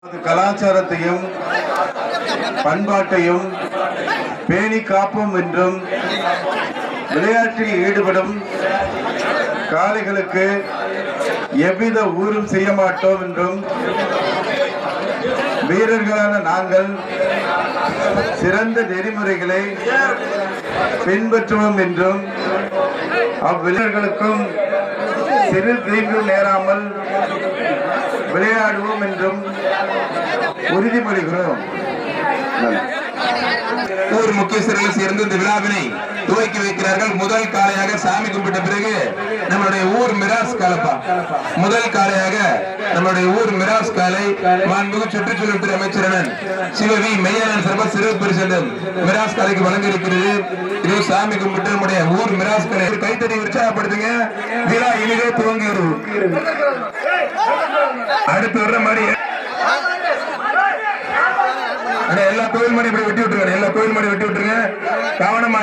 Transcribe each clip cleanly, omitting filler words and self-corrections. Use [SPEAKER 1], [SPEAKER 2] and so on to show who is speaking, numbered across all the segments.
[SPEAKER 1] கலாச்சாரத்தையும் பண்பாட்டையும் பேணி காப்போம் என்றும் விளையாட்டில் ஈடுபடும் காளைகளுக்கு எவ்வித ஊரும் செய்ய மாட்டோம் என்றும் வீரர்களான நாங்கள் சிறந்த நெறிமுறைகளை பின்பற்றுவோம் என்றும் அவ்வீரர்களுக்கும் சிறு தீங்கு நேராமல் விளையாடுவோம் என்றும் உறுதிமொழிகிறோம்.
[SPEAKER 2] ஊர் முக்கியஸ்தர்கள் சேர்ந்து இந்த விழாவினை துவக்கி வைக்கிறார்கள். முதல் காளையாக சாமி கும்பிட்ட பிறகு நம்மளுடைய ஊர் மிராஸ் காலப்பா முதல் காளையாக நம்மளுடைய ஊர் மிராஸ் காலை மாண்புமிகு சுற்றுச்சூழல் துறை அமைச்சர் சிவவி மெய்யாளன் சிறப்பாக சிறப்பு பரிசு மிராஸ் காலைக்கு வழங்க இருக்கிறது. இது சாமி கும்பிட்டு நம்முடைய ஊர் மிராஸ் காலை கைத்தறி உற்சாகப்படுத்துங்க. விழா இனிதே துவங்கி அடுத்து வர்ற மாதிரி எல்லா கோயில் மணி இப்படி வெட்டி விட்டுருங்க. எல்லா கோயில் மணி வெட்டி விட்டுருங்க. கவனமா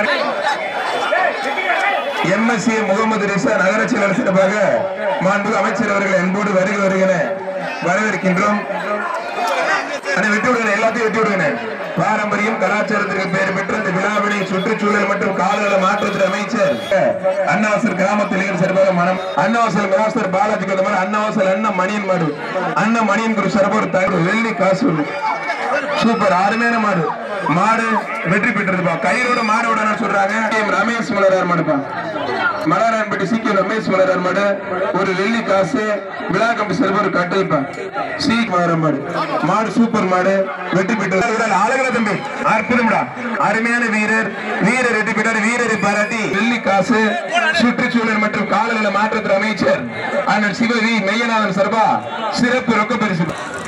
[SPEAKER 2] எம்எஸ்சி முகமது ரிசா நகர செயலர் சிறப்பாக மாண்புமிகு அமைச்சர் அவர்கள் என்போடு வருகிற வரவேற்கின்றோம். வெட்டி விடுங்க. எல்லாத்தையும் வெட்டி விடுங்க. பாரம்பரியம் கலாச்சாரத்திற்கு பெயர் பெற்ற இந்த விழாவினை சுற்றுச்சூழல் மற்றும் காலநிலை மாற்றத்துறை அமைச்சர் அன்னவாசல் கிராமத்தில் சிறப்பாக மனம் அன்னவாசல் மிராஸ்தர் பாலாஜி அன்னவாசல் அண்ணன் மணியன் மாடு அண்ணன் மணியன் குரு சிறப்பாக தகவல் வெள்ளி காசு சூப்பர் அருமையான மாடு. மாடு வெற்றி பெற்றிருப்பா. கயிறோட மாடோட சொல்றாங்க. ரமேஷ் மலரார் மாடுப்பா மலரான்பட்டி சீக்கிரம் ரமேஷ் மலரார் மாடு ஒரு வெள்ளி காசு விழா கம்பி சிறப்பு ஒரு கட்டல்பா சீக்கிரம் மாடு மாடு சூப்பர் மாடு வெற்றி பெற்றது. ஆளுகளை தம்பி அற்புதம்டா அருமையான வீரர் வெற்றி பெற்றார். வீரரை பாராட்டி வெள்ளி காசு சுற்றுச்சூழல் மற்றும் காலநிலை மாற்றத்துறை அமைச்சர் அண்ணன் சிவவி மெய்யநாதன் சர்பா சிறப்பு ரொக்க பரிசு.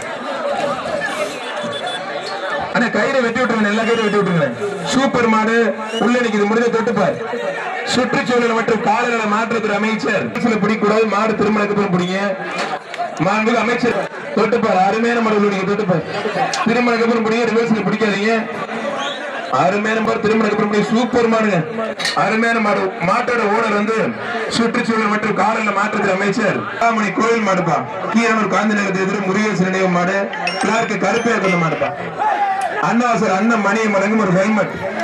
[SPEAKER 2] கயிறை வெட்டி விட்டுருங்க. எல்லா கயிறு வெட்டி விட்டுருங்க. சூப்பர் மாடு உள்ள நிக்குது. முடிஞ்ச தொட்டுப்பார். சுற்றுச்சூழல் மற்றும் காலநிலை மாற்றத்துறை அமைச்சர் பிடிக்கூடாது. மாடு திருமணக்கு பிடிங்க. மாண்புமிகு அமைச்சர் தொட்டுப்பார். அருமையான மாடு உள்ள நீங்க தொட்டுப்பார். திருமணக்கு பிடிங்க. ரிவர்ஸ்ல பிடிக்காதீங்க. அருமையான மாடு திருமணக்கு சூப்பர் மாடுங்க. அருமையான மாடு. மாட்டோட ஓனர் சுற்றுச்சூழல் மற்றும் காலநிலை மாற்றத்துறை அமைச்சர் மணி கோயில் மாடுப்பா. கீரனூர் காந்தி நகரத்தை எதிர முருகேசன் நினைவு மாடு. கிளார்க்கு கருப்பையா கொண்ட மாடுப்பா. அன்னவாசல் அண்ணன் மணியை மடங்கும் ஒரு ஹெல்மெட்